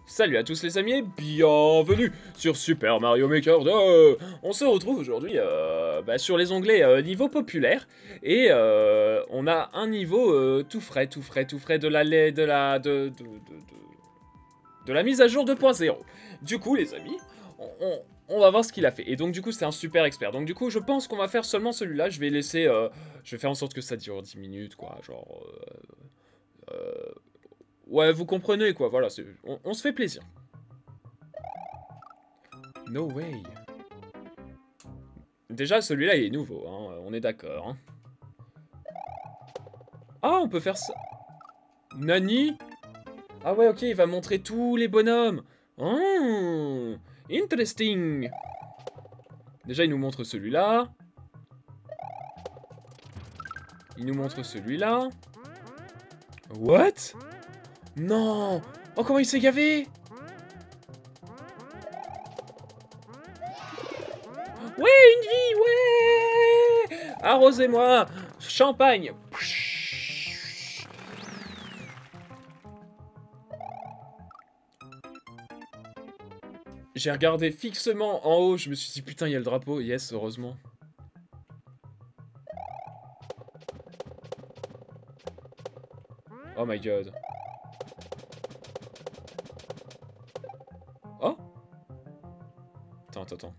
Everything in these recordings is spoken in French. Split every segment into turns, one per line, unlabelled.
Salut à tous les amis et bienvenue sur Super Mario Maker 2. On se retrouve aujourd'hui sur les onglets niveau populaire et on a un niveau tout frais de la mise à jour 2.0. Du coup les amis, on va voir ce qu'il a fait. Et donc du coup c'est un super expert. Donc du coup je pense qu'on va faire seulement celui-là. Je vais laisser, je vais faire en sorte que ça dure 10 minutes quoi, genre... ouais, vous comprenez quoi, voilà, on se fait plaisir. No way. Déjà, celui-là, il est nouveau, hein, on est d'accord. Hein. Ah, on peut faire ça. Nani? Ah ouais, ok, il va montrer tous les bonhommes. Oh, interesting. Déjà, il nous montre celui-là. Il nous montre celui-là. What? Non. Oh, comment il s'est gavé? Ouais, une vie, ouais. Arrosez-moi. Champagne. J'ai regardé fixement en haut, je me suis dit putain il y a le drapeau, yes heureusement. Oh my god. Oh. Attends.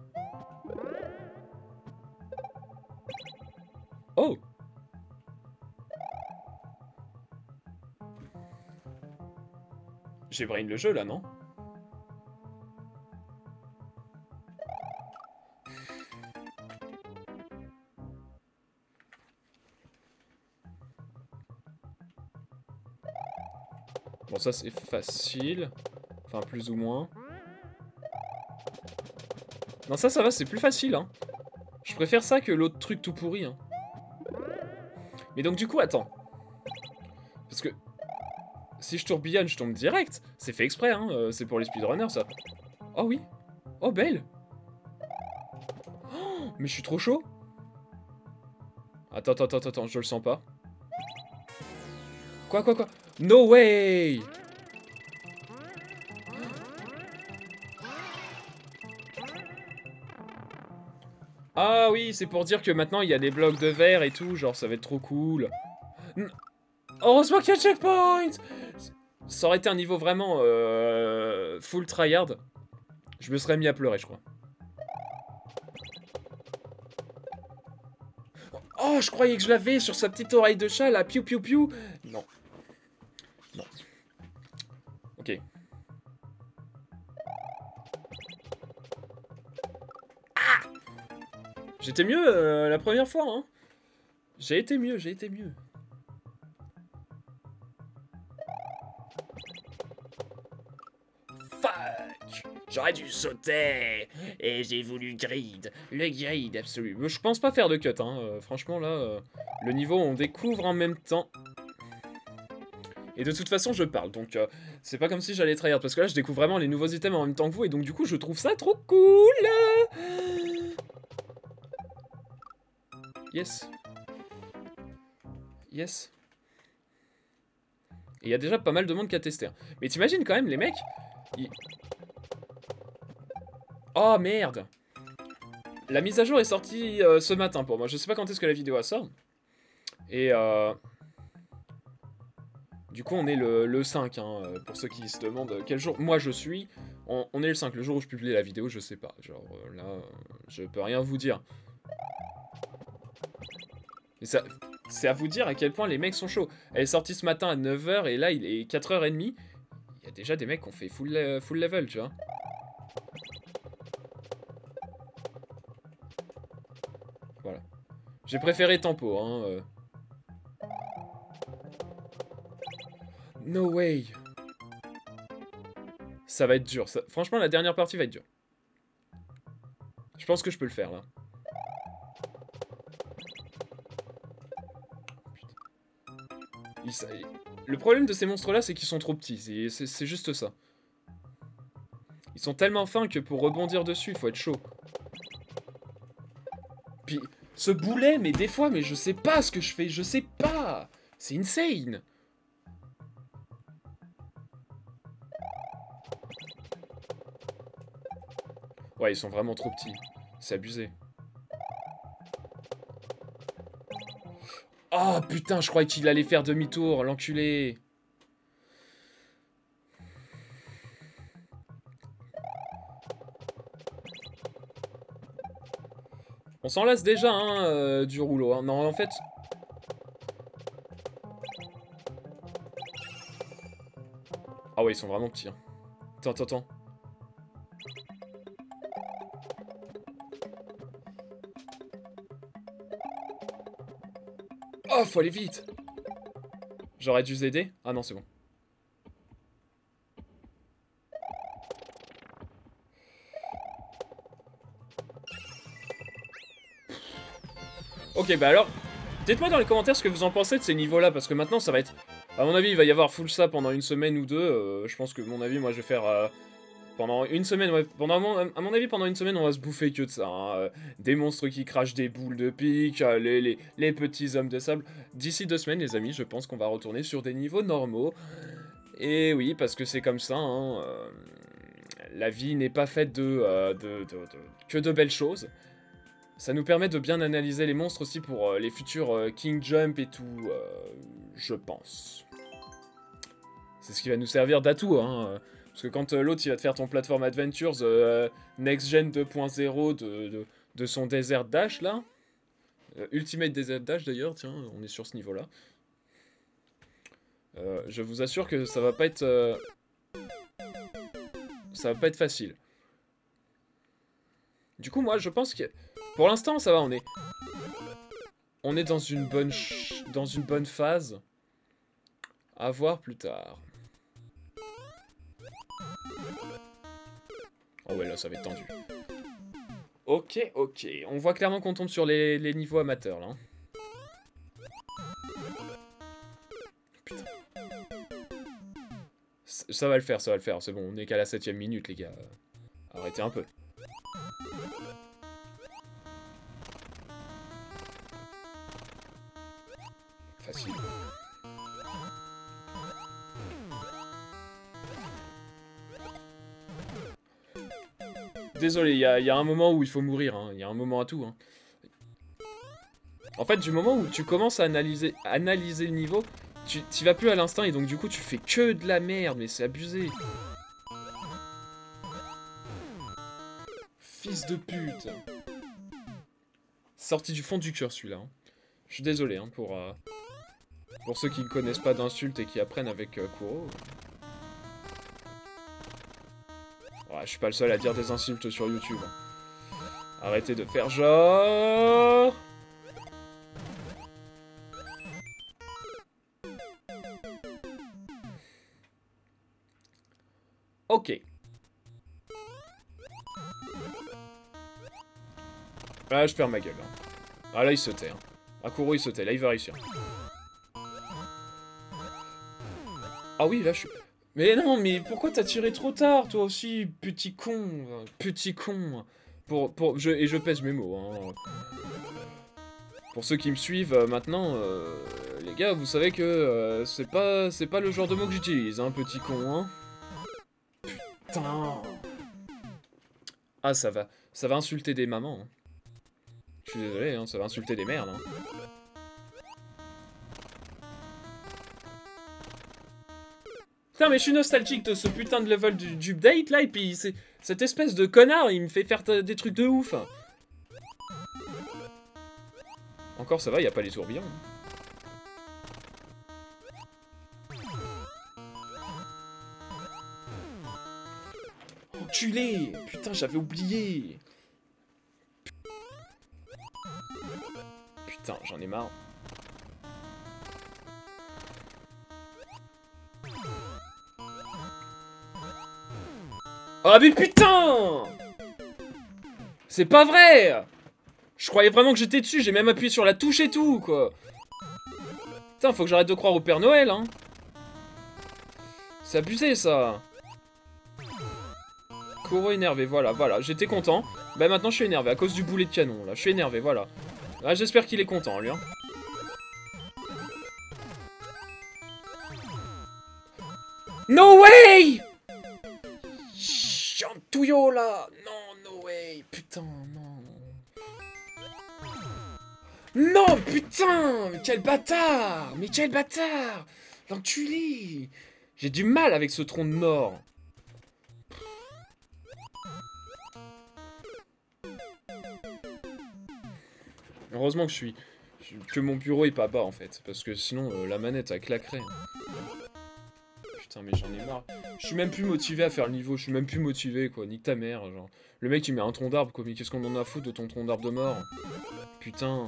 Oh. J'ai brain le jeu là, non? Bon, ça c'est facile. Enfin, plus ou moins. Non, ça va, c'est plus facile, hein. Je préfère ça que l'autre truc tout pourri, hein. Mais donc, du coup, attends. Parce que... si je tourbillonne, je tombe direct. C'est fait exprès, hein. C'est pour les speedrunners, ça. Oh oui. Oh, belle. Oh, mais je suis trop chaud. Attends, je le sens pas. Quoi? No way! Ah oui, c'est pour dire que maintenant il y a des blocs de verre et tout, genre ça va être trop cool. Heureusement qu'il y a checkpoint! Ça aurait été un niveau vraiment full tryhard. Je me serais mis à pleurer, je crois. Oh, je croyais que je l'avais sur sa petite oreille de chat, là, piou piou piou. Non. Non. Ok. Ah! J'étais mieux la première fois, hein. J'ai été mieux. Fuck! J'aurais dû sauter! Et j'ai voulu grid. Le grid absolu. Mais je pense pas faire de cut, hein. Franchement, là, le niveau, on découvre en même temps. Et de toute façon, je parle, donc c'est pas comme si j'allais tryhard, parce que là, je découvre vraiment les nouveaux items en même temps que vous, et donc du coup, je trouve ça trop cool. Yes. Yes. Et il y a déjà pas mal de monde qui a testé. Hein. Mais t'imagines quand même, les mecs... Oh, merde. La mise à jour est sortie ce matin pour moi. Je sais pas quand est-ce que la vidéo sort. Et du coup, on est le 5, hein, pour ceux qui se demandent quel jour moi je suis. On est le 5, le jour où je publie la vidéo, je sais pas. Genre, là, je peux rien vous dire. Mais ça, c'est à vous dire à quel point les mecs sont chauds. Elle est sortie ce matin à 9h et là, il est 4h30. Il y a déjà des mecs qui ont fait full level, tu vois. Voilà. J'ai préféré tempo, hein. No way. Ça va être dur. Ça... Franchement, la dernière partie va être dure. Je pense que je peux le faire, là. Le problème de ces monstres-là, c'est qu'ils sont trop petits. C'est juste ça. Ils sont tellement fins que pour rebondir dessus, il faut être chaud. Puis, ce boulet, mais des fois, mais je sais pas ce que je fais. Je sais pas. C'est insane. Ouais, ils sont vraiment trop petits. C'est abusé. Oh putain, je croyais qu'il allait faire demi-tour, l'enculé. On s'en lasse déjà, hein, du rouleau. Hein. Non, en fait... Ah ouais, ils sont vraiment petits. Hein. Attends. Oh, faut aller vite. J'aurais dû aider. Ah non, c'est bon. Ok, bah alors, dites-moi dans les commentaires ce que vous en pensez de ces niveaux-là, parce que maintenant, ça va être... À mon avis, il va y avoir full ça pendant une semaine ou deux. Je pense que, à mon avis, moi, je vais faire... pendant une semaine, ouais, à mon avis, pendant une semaine, on va se bouffer que de ça. Hein. Des monstres qui crachent des boules de pique, les petits hommes de sable. D'ici 2 semaines, les amis, je pense qu'on va retourner sur des niveaux normaux. Et oui, parce que c'est comme ça, hein, la vie n'est pas faite que de belles choses. Ça nous permet de bien analyser les monstres aussi pour les futurs King Jump et tout, je pense. C'est ce qui va nous servir d'atout, hein. Parce que quand l'autre il va te faire ton Platform Adventures Next Gen 2.0 de son Desert Dash là. Ultimate Desert Dash d'ailleurs, tiens, on est sur ce niveau là. Je vous assure que ça va pas être... ça va pas être facile. Du coup moi je pense que... Pour l'instant ça va, on est dans une bonne phase. À voir plus tard. Oh ouais, là, ça va être tendu. Ok. On voit clairement qu'on tombe sur les niveaux amateurs, là. Putain. Ça va le faire. C'est bon, on est qu'à la 7ème minute, les gars. Arrêtez un peu. Facile. Désolé, il y a un moment où il faut mourir, hein. Il y a un moment à tout, hein. En fait, du moment où tu commences à analyser le niveau, tu vas plus à l'instinct et donc du coup tu fais que de la merde, mais c'est abusé. Fils de pute. Sorti du fond du cœur celui-là. Hein. Je suis désolé hein, pour ceux qui ne connaissent pas d'insultes et qui apprennent avec Kuro. Ouais, je suis pas le seul à dire des insultes sur YouTube. Arrêtez de faire genre... Ok. Là, je perds ma gueule. Hein. Ah, là, il se tait. Hein. Akuro, il se tait. Là, il va réussir. Ah oui, là, je suis... Mais non, mais pourquoi t'as tiré trop tard, toi aussi, petit con. Petit con. Et je pèse mes mots. Hein. Pour ceux qui me suivent maintenant, les gars, vous savez que c'est pas le genre de mot que j'utilise, hein, petit con. Hein. Putain. Ah, ça va insulter des mamans. Hein. Je suis désolé, hein, ça va insulter des mères, hein. Putain, mais je suis nostalgique de ce putain de level du update, là, et puis cette espèce de connard, il me fait faire des trucs de ouf. Encore, ça va, y a pas les tourbillons. Enculé! Putain, j'avais oublié! Putain, j'en ai marre. Ah mais putain! C'est pas vrai! Je croyais vraiment que j'étais dessus, j'ai même appuyé sur la touche et tout, quoi. Putain, faut que j'arrête de croire au Père Noël, hein. C'est abusé, ça. Kuro énervé, voilà. J'étais content. Bah maintenant, je suis énervé à cause du boulet de canon, là. Je suis énervé, voilà. Ah, j'espère qu'il est content, lui, hein. No way! Chantouillot, là. Non, no way. Ouais, putain, non. Non, putain, mais quel bâtard. Mais quel bâtard. L'enculé. J'ai du mal avec ce tronc de mort. Heureusement que mon bureau est pas bas en fait, parce que sinon la manette elle claquerait. Putain mais j'en ai marre. Je suis même plus motivé à faire le niveau, je suis même plus motivé quoi, nique ta mère genre. Le mec il met un tronc d'arbre quoi, mais qu'est-ce qu'on en a à foutre de ton tronc d'arbre de mort? Putain.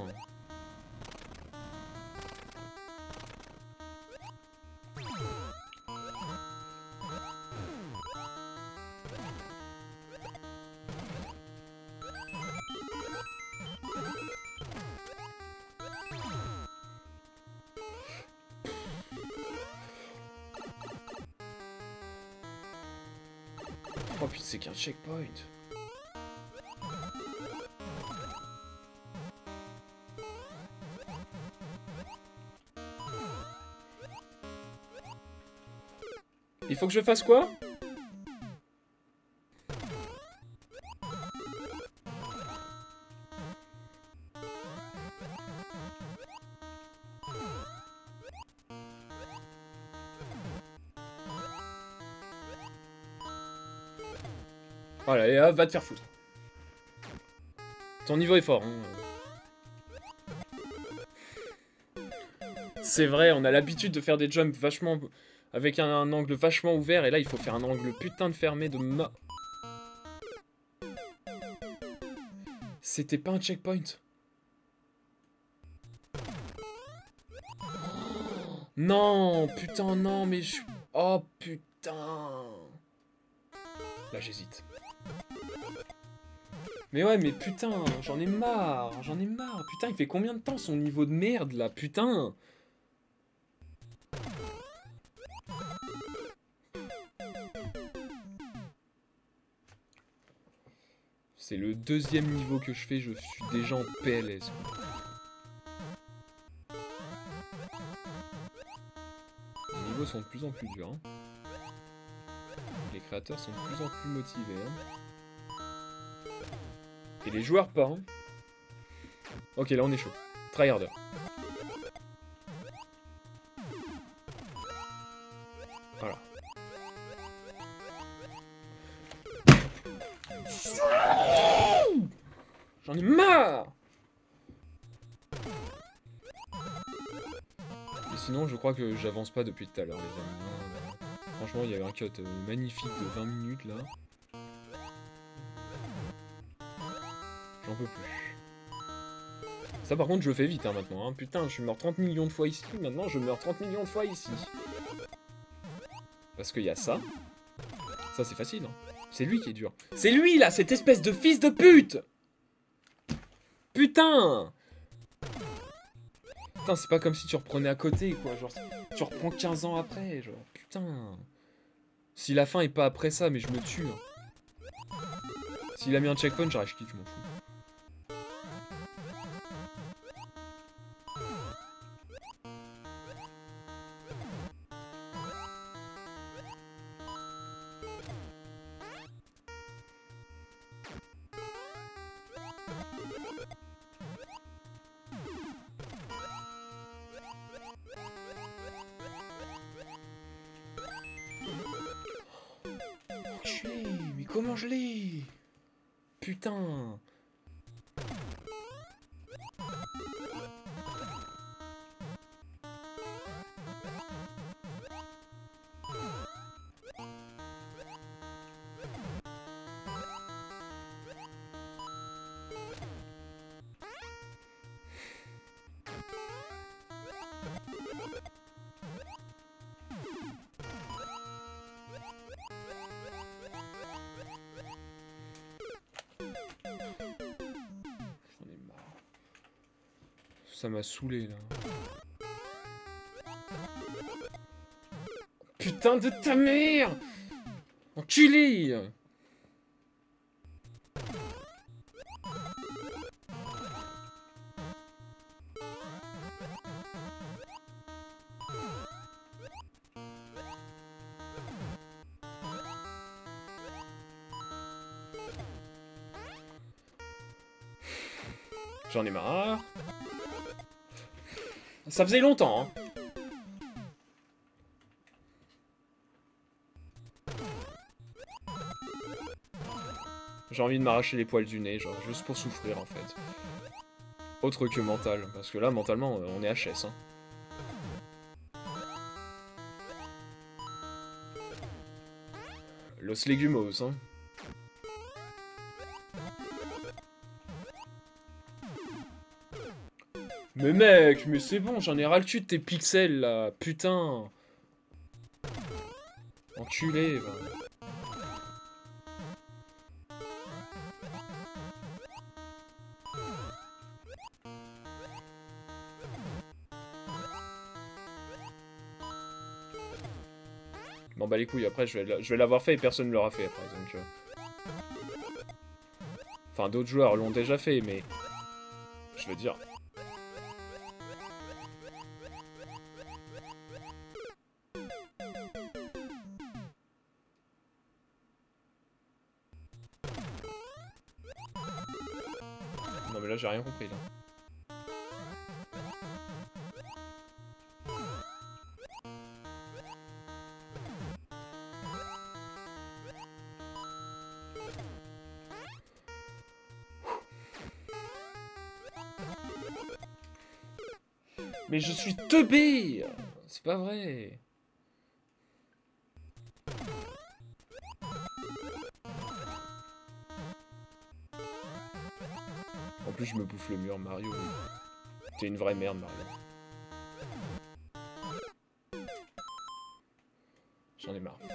Oh putain c'est qu'un checkpoint. Il faut que je fasse quoi? Voilà, et va te faire foutre. Ton niveau est fort. Hein. C'est vrai, on a l'habitude de faire des jumps vachement... avec un angle vachement ouvert, et là il faut faire un angle putain de fermé de ma... C'était pas un checkpoint. Non, putain, non, mais je... Oh, putain. Là, j'hésite. Mais ouais, mais putain, j'en ai marre, j'en ai marre. Putain, il fait combien de temps son niveau de merde, là, putain? C'est le deuxième niveau que je fais, je suis déjà en PLS. Les niveaux sont de plus en plus durs. Hein. Les créateurs sont de plus en plus motivés. Hein. Et les joueurs pas. Hein. Ok, là on est chaud. Tryharder. Voilà. J'en ai marre. Et sinon, je crois que j'avance pas depuis tout à l'heure, les amis. Franchement, il y avait un cut magnifique de 20 minutes, là. J'en peux plus. Ça, par contre, je le fais vite, hein, maintenant. Hein. Putain, je meurs 30 millions de fois ici. Maintenant, je meurs 30 millions de fois ici. Parce qu'il y a ça. Ça, c'est facile. Hein. C'est lui qui est dur. C'est lui, là, cette espèce de fils de pute. Putain! Putain, c'est pas comme si tu reprenais à côté, quoi. Genre, tu reprends 15 ans après, genre. Putain. Si la fin est pas après ça, mais je me tue. Hein. S'il a mis un checkpoint, j'arrête, je quitte, je m'en fous. Mais comment je l'ai? Putain. Ça m'a saoulé, là. Putain de ta mère! Enculé! J'en ai marre. Ça faisait longtemps, hein. J'ai envie de m'arracher les poils du nez, genre, juste pour souffrir, en fait. Autre que mental, parce que là, mentalement, on est HS, hein. Los Legumos, hein. Mais mec, mais c'est bon, j'en ai ras le cul de tes pixels, là. Putain. Enculé, va. Bon bah les couilles, après je vais l'avoir fait et personne ne l'aura fait après, donc... Enfin, d'autres joueurs l'ont déjà fait, mais... Je veux dire... Non mais là j'ai rien compris, là. Mais je suis teubé! C'est pas vrai. En plus, je me bouffe le mur, Mario. T'es une vraie merde, Mario. J'en ai marre.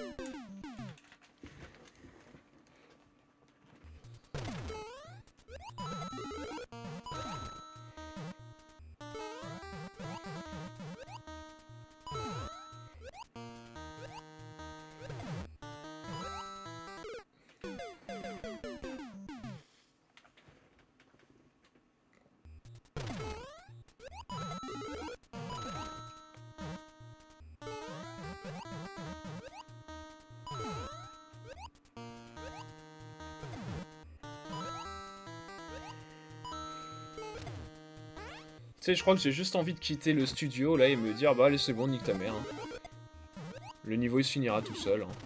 Tu sais, je crois que j'ai juste envie de quitter le studio, là, et me dire, bah allez, c'est bon, nique ta mère. Hein. Le niveau, il se finira tout seul. Hein.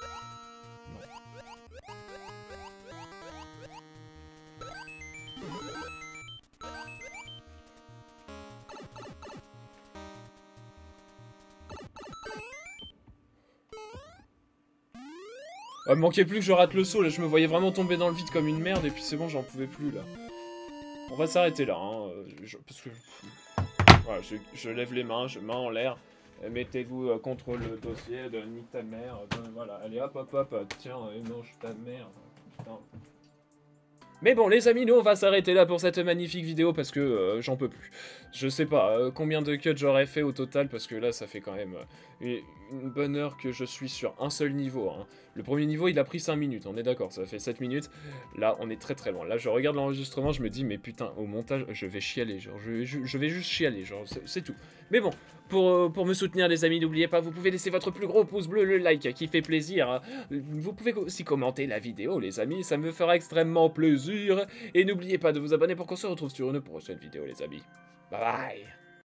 Ah, il manquait plus que je rate le saut, là, je me voyais vraiment tomber dans le vide comme une merde, et puis c'est bon, j'en pouvais plus, là. On va s'arrêter là, hein, parce que... Voilà, je lève les mains, mains en l'air. Mettez-vous contre le dossier de nique ta mère. Voilà, allez hop hop hop, tiens, mange ta mère. Putain. Mais bon, les amis, nous on va s'arrêter là pour cette magnifique vidéo parce que j'en peux plus. Je sais pas combien de cuts j'aurais fait au total parce que là ça fait quand même une bonne heure que je suis sur un seul niveau. Hein. Le premier niveau il a pris 5 minutes, on est d'accord, ça fait 7 minutes. Là on est très très loin. Là je regarde l'enregistrement, je me dis mais putain au montage je vais chialer, genre je vais juste chialer, genre c'est tout. Mais bon, pour me soutenir les amis, n'oubliez pas, vous pouvez laisser votre plus gros pouce bleu, le like qui fait plaisir. Vous pouvez aussi commenter la vidéo les amis, ça me fera extrêmement plaisir. Et n'oubliez pas de vous abonner pour qu'on se retrouve sur une prochaine vidéo les amis. Bye bye.